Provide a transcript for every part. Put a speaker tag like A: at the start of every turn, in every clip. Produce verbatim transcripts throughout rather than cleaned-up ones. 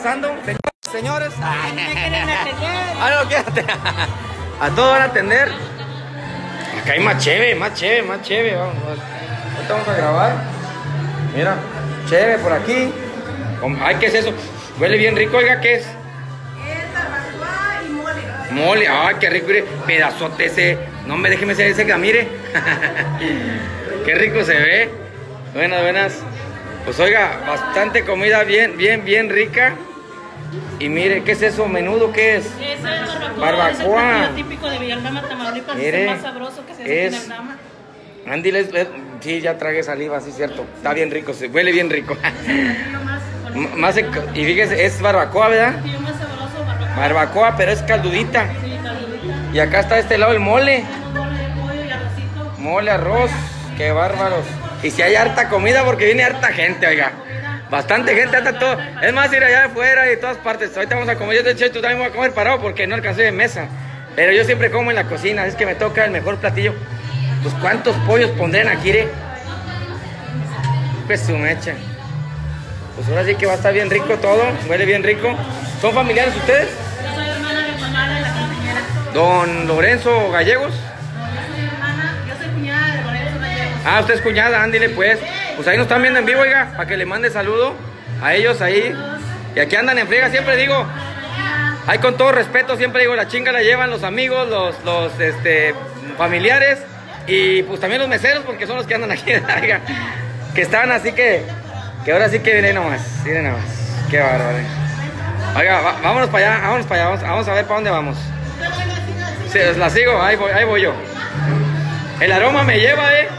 A: pasando. Señores.
B: Me quieren atender.
A: Ah, no, quédate. A todos van a atender. Acá hay más chévere, más chévere, más chévere. Vamos, ahorita vamos a grabar. Mira, chévere por aquí. Ay, ¿qué es eso? Huele bien rico, oiga, ¿qué es?
B: Es barbacoa y mole.
A: Mole, ay, qué rico, mire. Pedazote ese. No me déjeme ser ese que mire. Qué rico se ve. Buenas, buenas. Pues oiga, bastante comida bien, bien, bien rica. Y mire, ¿qué es eso? ¿Menudo qué es?
B: Ese es barbacoa.
A: Barbacoa.
B: Es el platillo típico de Villaldama, Tamaulipas.
A: Mire,
B: es el más sabroso que se hace
A: es-
B: en Villaldama.
A: Andy, les, les- sí, ya tragué saliva, sí, cierto. Está bien rico, se huele bien rico.
B: Es el platillo más,
A: M- más, eco- y fíjese, es barbacoa, ¿verdad?
B: el platillo más sabroso, barbacoa.
A: Barbacoa, pero es caldudita.
B: Sí, caludita.
A: Y acá está de este lado el mole.
B: Tenemos mole de pollo y arrocito.
A: Mole, arroz, qué bárbaros. Y si hay harta comida porque viene harta gente, oiga. Bastante gente, hasta todo. Es más, ir allá afuera y de todas partes. Ahorita vamos a comer. Yo de hecho tú también voy a comer parado porque no alcancé de mesa. Pero yo siempre como en la cocina, es que me toca el mejor platillo. Pues cuántos pollos pondrán aquí, ¿eh? Pues su mecha. Pues ahora sí que va a estar bien rico todo, huele bien rico. ¿Son familiares ustedes?
B: Yo soy hermana de Guamala de la Caminera.
A: Don Lorenzo Gallegos.
B: Yo soy hermana, yo soy cuñada de Lorenzo Gallegos.
A: Ah, usted es cuñada, ándile pues. Pues ahí nos están viendo en vivo, oiga, para que le mande saludo a ellos ahí. Y aquí andan en friega, siempre digo, ahí con todo respeto, siempre digo, la chinga la llevan los amigos, los, los este, familiares y pues también los meseros, porque son los que andan aquí, oiga, que están así que, que ahora sí que vienen nomás, miren nomás, qué bárbaro. Oiga, va- vámonos para allá, vámonos para allá, vamos, vamos a ver para dónde vamos. Sí, la sigo, ahí voy, ahí voy yo. El aroma me lleva, eh.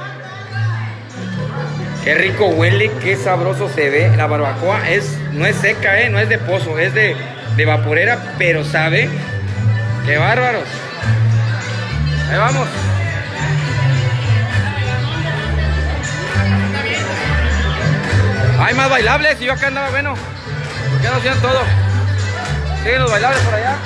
A: Qué rico huele, qué sabroso se ve. La barbacoa es, no es seca, eh, no es de pozo, es de, de vaporera, pero sabe. Qué bárbaros. Ahí vamos. Hay más bailables y yo acá andaba bueno. ¿Por qué no hacían todo? Siguen los bailables por allá.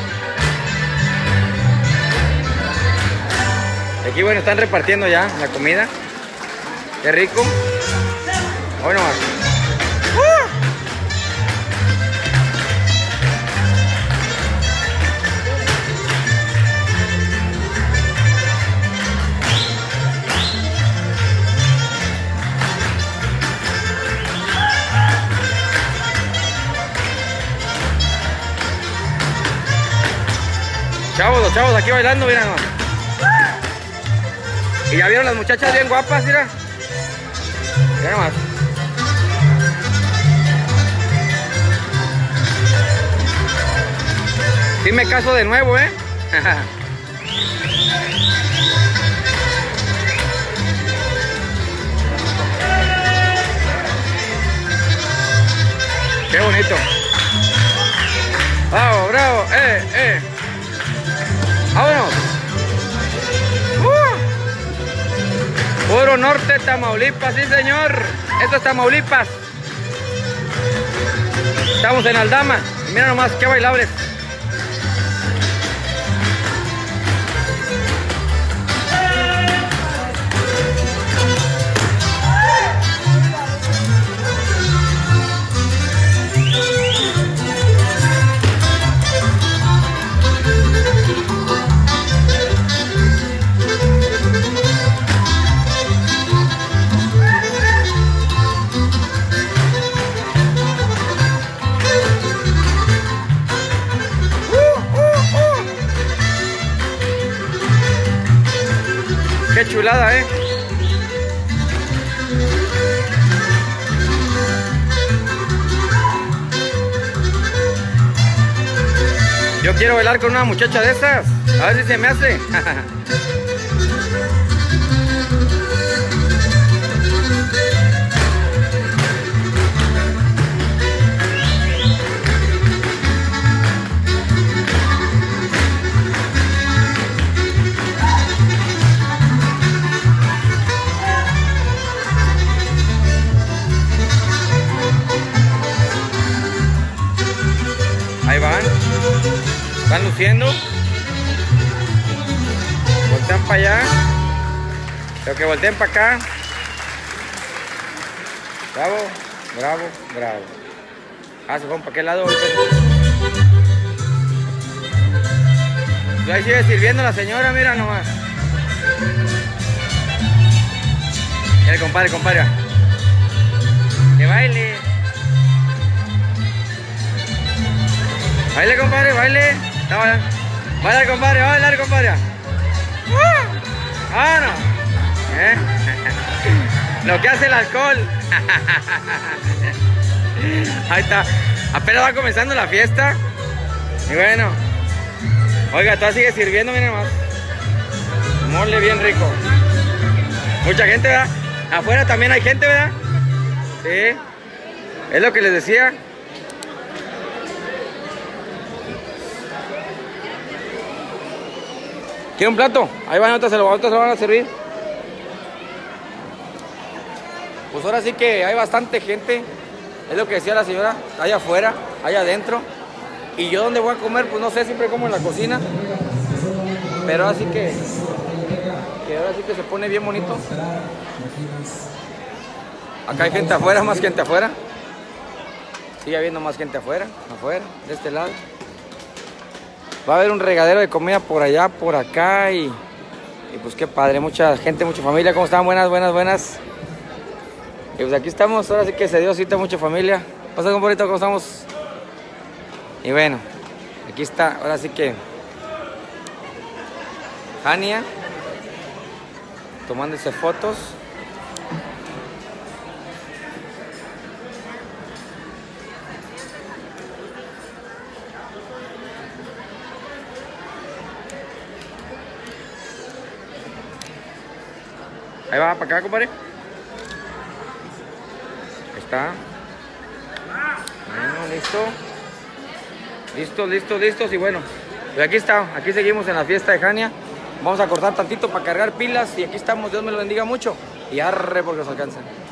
A: Aquí bueno, están repartiendo ya la comida. Qué rico. Hoy nomás. ¡Uh! Chavos, los chavos aquí bailando, miren nomás. Y ya vieron las muchachas bien guapas, mira. Mira nomás. Sí me caso de nuevo, ¿eh? Qué bonito. Bravo, bravo, eh, eh. Vámonos. Uh. Puro norte, Tamaulipas, sí señor. Esto es Tamaulipas. Estamos en Aldama. Mira nomás qué bailables. Qué chulada, ¿eh? Yo quiero bailar con una muchacha de esas. A ver si se me hace. Ahí van. Están luciendo. Voltean para allá. Pero que volteen para acá. Bravo, bravo, bravo. Ah, se fueron para qué lado. Pues ahí sigue sirviendo la señora, mira nomás. El compadre, compadre. Que baile. Baile, compadre, baile. Está bailando. Baila, compadre, baila, compadre. Ah, no. ¿Eh? Lo que hace el alcohol. Ahí está. Apenas va comenzando la fiesta. Y bueno. Oiga, todavía sigue sirviendo, miren más. Mole bien rico. Mucha gente, ¿verdad? Afuera también hay gente, ¿verdad? Sí. Es lo que les decía. ¿Quiere un plato? Ahí van, ahorita se lo, ahorita se lo van a servir. Pues ahora sí que hay bastante gente. Es lo que decía la señora. Allá afuera, allá adentro. Y yo donde voy a comer, pues no sé, siempre como en la cocina. Pero así que, que ahora sí que se pone bien bonito. Acá hay gente afuera, más gente afuera. Sigue habiendo más gente afuera, afuera, de este lado. Va a haber un regadero de comida por allá, por acá y, y pues qué padre, mucha gente, mucha familia. ¿Cómo están? Buenas, buenas, buenas. Y pues aquí estamos, ahora sí que se dio cita, mucha familia. Pasa con bonito, ¿cómo estamos? Y bueno, aquí está, ahora sí que Jania tomándose fotos. Ahí va, para acá, compadre. Ahí está. Bueno, listo. Listos, listos, listos. Y bueno, pues aquí está. Aquí seguimos en la fiesta de Jania. Vamos a cortar tantito para cargar pilas. Y aquí estamos. Dios me lo bendiga mucho. Y arre porque nos alcanza.